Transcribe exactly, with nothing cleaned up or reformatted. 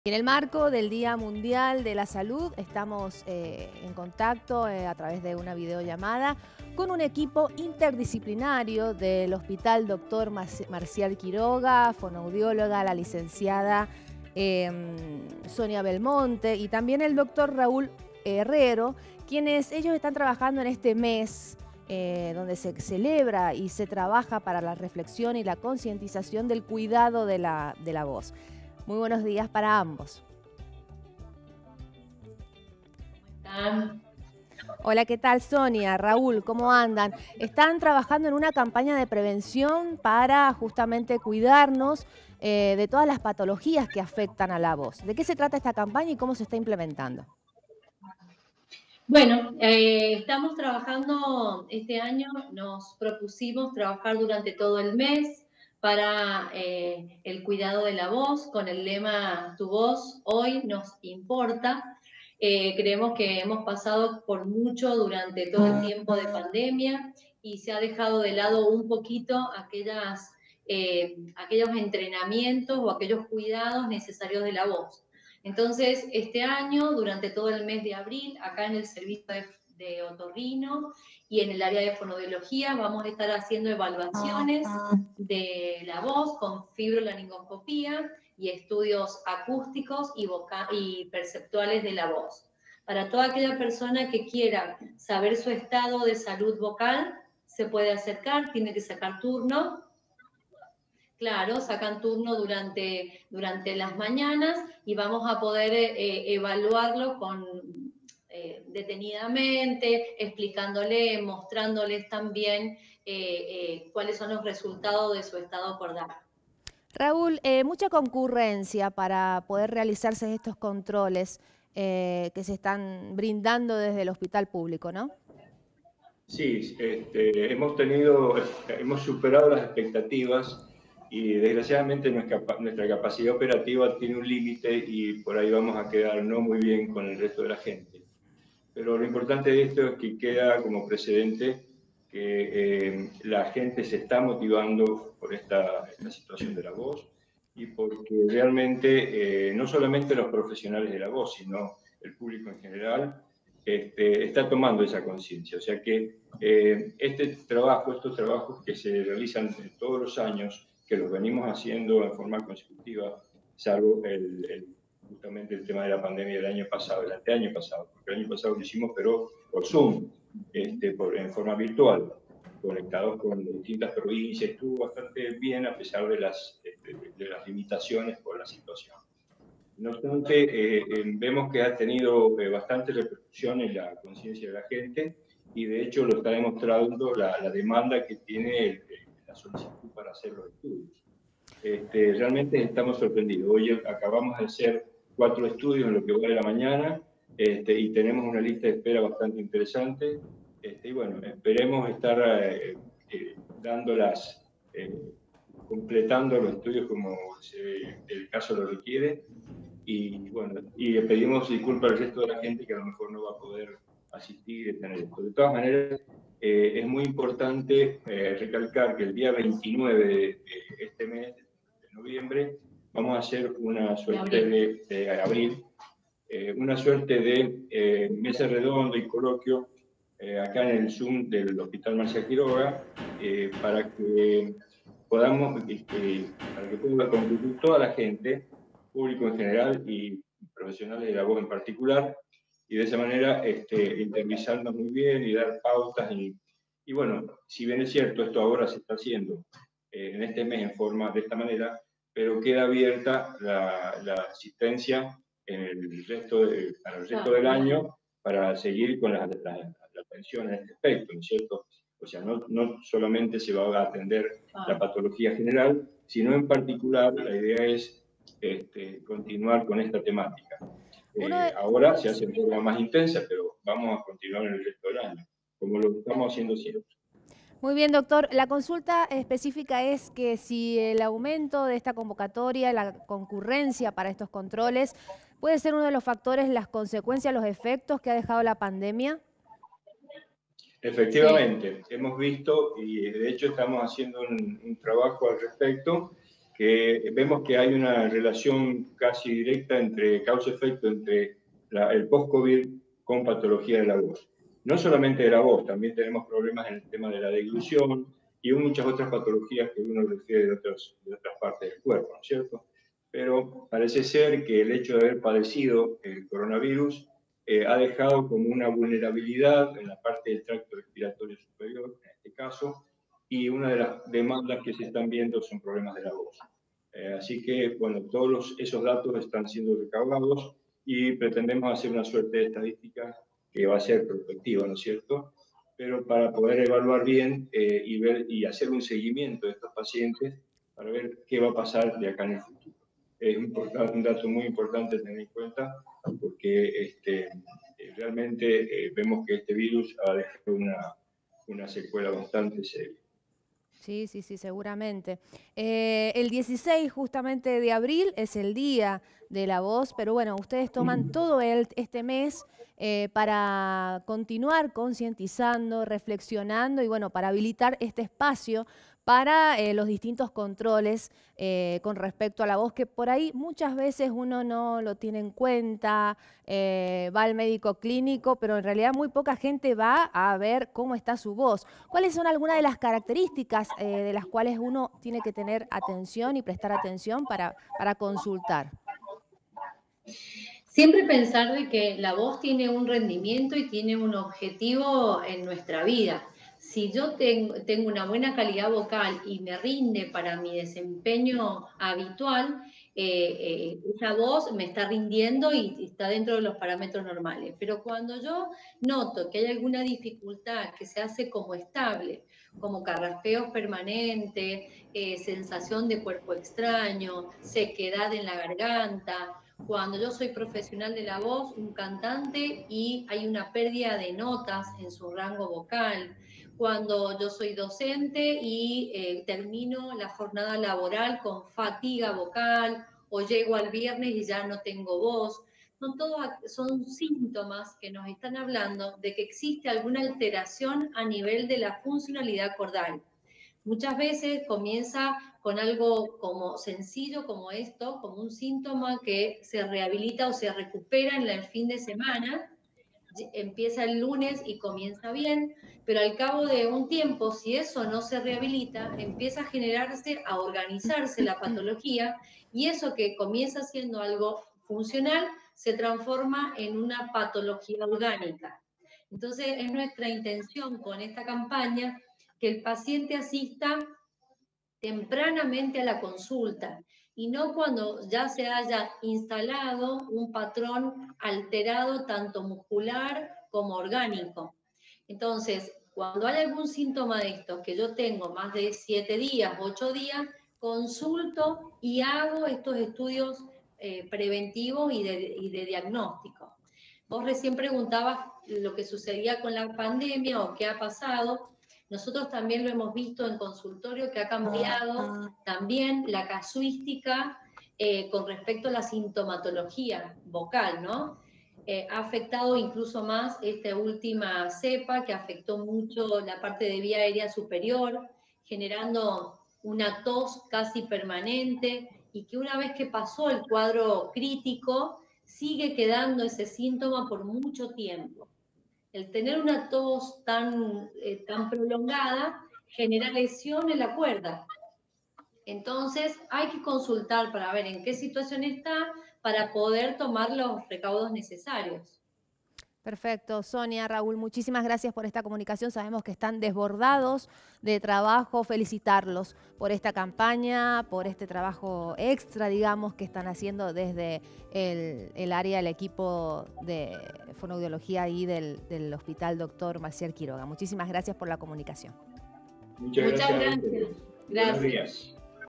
En el marco del Día Mundial de la Salud, estamos eh, en contacto eh, a través de una videollamada con un equipo interdisciplinario del Hospital Doctor Marcial Quiroga, fonoaudióloga, la licenciada eh, Sonia Belmonte y también el doctor Raúl Herrero, quienes ellos están trabajando en este mes eh, donde se celebra y se trabaja para la reflexión y la concientización del cuidado de la, de la voz. Muy buenos días para ambos. ¿Están? Hola, ¿qué tal, Sonia? Raúl, ¿cómo andan? Están trabajando en una campaña de prevención para justamente cuidarnos eh, de todas las patologías que afectan a la voz. ¿De qué se trata esta campaña y cómo se está implementando? Bueno, eh, estamos trabajando este año, nos propusimos trabajar durante todo el mes para eh, el cuidado de la voz con el lema Tu voz hoy nos importa. Eh, creemos que hemos pasado por mucho durante todo el tiempo de pandemia y se ha dejado de lado un poquito aquellas, eh, aquellos entrenamientos o aquellos cuidados necesarios de la voz. Entonces, este año, durante todo el mes de abril, acá en el servicio de, de otorrino y en el área de fonoaudiología, vamos a estar haciendo evaluaciones de la voz con fibrolaringoscopía y estudios acústicos y, vocal, y perceptuales de la voz. Para toda aquella persona que quiera saber su estado de salud vocal, se puede acercar, tiene que sacar turno. Claro, sacan turno durante, durante las mañanas y vamos a poder eh, evaluarlo con, eh, detenidamente, explicándole, mostrándoles también eh, eh, cuáles son los resultados de su estado cordal. Raúl, eh, mucha concurrencia para poder realizarse estos controles eh, que se están brindando desde el hospital público, ¿no? Sí, este, hemos tenido, hemos superado las expectativas y desgraciadamente nuestra, nuestra capacidad operativa tiene un límite y por ahí vamos a quedar no muy bien con el resto de la gente. Pero lo importante de esto es que queda como precedente que eh, la gente se está motivando por esta, esta situación de la voz y porque realmente eh, no solamente los profesionales de la voz, sino el público en general, este, está tomando esa conciencia. O sea que eh, este trabajo, estos trabajos que se realizan todos los años, que los venimos haciendo en forma consecutiva, salvo el, el, justamente el tema de la pandemia del año pasado, el anteaño pasado, porque el año pasado lo hicimos, pero por Zoom, este, por, en forma virtual, conectados con distintas provincias, estuvo bastante bien a pesar de las, de, de las limitaciones por la situación. No obstante, eh, eh, vemos que ha tenido eh, bastante repercusión en la conciencia de la gente y de hecho lo está demostrando la, la demanda que tiene el, la solicitud para hacer los estudios. Este, realmente estamos sorprendidos. Hoy acabamos de hacer cuatro estudios en lo que va de la mañana este, y tenemos una lista de espera bastante interesante. Este, y bueno, esperemos estar eh, eh, dándolas, eh, completando los estudios como se, el caso lo requiere. Y bueno, y le pedimos disculpas al resto de la gente que a lo mejor no va a poder asistir y tener esto. De todas maneras, eh, es muy importante eh, recalcar que el día veintinueve de, de este mes, de noviembre, vamos a hacer una suerte de, de abril, eh, una suerte de eh, mesa redonda y coloquio eh, acá en el Zoom del Hospital Marcial Quiroga eh, para que podamos, eh, para que pueda concluir toda la gente, público en general y profesionales de la voz en particular, y de esa manera este, interiorizarnos muy bien y dar pautas. Y, y bueno, si bien es cierto, esto ahora se está haciendo eh, en este mes en forma de esta manera, pero queda abierta la, la asistencia en el resto, de, para el resto del año para seguir con la, la, la atención en este aspecto, ¿no es cierto? O sea, no, no solamente se va a atender la patología general, sino en particular la idea es este, continuar con esta temática. Eh, de... ahora se hace de forma más intensa, pero vamos a continuar en el resto del año, como lo estamos haciendo siempre. Muy bien, doctor. La consulta específica es que si el aumento de esta convocatoria, la concurrencia para estos controles, puede ser uno de los factores, las consecuencias, los efectos que ha dejado la pandemia. Efectivamente, sí. Hemos visto y de hecho estamos haciendo un, un trabajo al respecto que vemos que hay una relación casi directa entre causa-efecto entre la, el post-COVID con patología de la voz. No solamente de la voz, también tenemos problemas en el tema de la deglución y muchas otras patologías que uno refiere de, otros, de otras partes del cuerpo, ¿no es cierto? Pero parece ser que el hecho de haber padecido el coronavirus eh, ha dejado como una vulnerabilidad en la parte del tracto respiratorio superior, en este caso, y una de las demandas que se están viendo son problemas de la voz. Eh, así que, bueno, todos los, esos datos están siendo recabados y pretendemos hacer una suerte de estadística que va a ser prospectiva, ¿no es cierto? Pero para poder evaluar bien eh, y, ver, y hacer un seguimiento de estos pacientes para ver qué va a pasar de acá en el futuro. Es importante, un dato muy importante tener en cuenta porque este, realmente eh, vemos que este virus ha dejado una, una secuela bastante seria. Sí, sí, sí, seguramente. Eh, el dieciséis justamente de abril es el Día de la Voz, pero bueno, ustedes toman todo el, este mes eh, para continuar concientizando, reflexionando y bueno, para habilitar este espacio para eh, los distintos controles eh, con respecto a la voz, que por ahí muchas veces uno no lo tiene en cuenta, eh, va al médico clínico, pero en realidad muy poca gente va a ver cómo está su voz. ¿Cuáles son algunas de las características eh, de las cuales uno tiene que tener atención y prestar atención para, para consultar? Siempre pensar de que la voz tiene un rendimiento y tiene un objetivo en nuestra vida. Si yo tengo, tengo una buena calidad vocal y me rinde para mi desempeño habitual, eh, eh, esa voz me está rindiendo y está dentro de los parámetros normales. Pero cuando yo noto que hay alguna dificultad que se hace como estable, como carraspeos permanentes, eh, sensación de cuerpo extraño, sequedad en la garganta, cuando yo soy profesional de la voz, un cantante, y hay una pérdida de notas en su rango vocal, cuando yo soy docente y eh, termino la jornada laboral con fatiga vocal, o llego al viernes y ya no tengo voz. Son, todos, son síntomas que nos están hablando de que existe alguna alteración a nivel de la funcionalidad cordal. Muchas veces comienza con algo como sencillo como esto, como un síntoma que se rehabilita o se recupera en el fin de semana, empieza el lunes y comienza bien, pero al cabo de un tiempo, si eso no se rehabilita, empieza a generarse, a organizarse la patología, y eso que comienza siendo algo funcional se transforma en una patología orgánica. Entonces es nuestra intención con esta campaña que el paciente asista tempranamente a la consulta y no cuando ya se haya instalado un patrón alterado tanto muscular como orgánico. Entonces, cuando hay algún síntoma de esto, que yo tengo más de siete días, ocho días, consulto y hago estos estudios eh, preventivos y de, y de diagnóstico. Vos recién preguntabas lo que sucedía con la pandemia o qué ha pasado. Nosotros también lo hemos visto en consultorio, que ha cambiado también la casuística eh, con respecto a la sintomatología vocal, ¿no? Eh, ha afectado incluso más esta última cepa, que afectó mucho la parte de vía aérea superior, generando una tos casi permanente, y que una vez que pasó el cuadro crítico, sigue quedando ese síntoma por mucho tiempo. El tener una tos tan, eh, tan prolongada genera lesión en la cuerda. Entonces hay que consultar para ver en qué situación está para poder tomar los recaudos necesarios. Perfecto. Sonia, Raúl, muchísimas gracias por esta comunicación. Sabemos que están desbordados de trabajo. Felicitarlos por esta campaña, por este trabajo extra, digamos, que están haciendo desde el, el área, el equipo de fonoaudiología y del, del Hospital Doctor Marcial Quiroga. Muchísimas gracias por la comunicación. Muchas, Muchas gracias. gracias. Buenos días.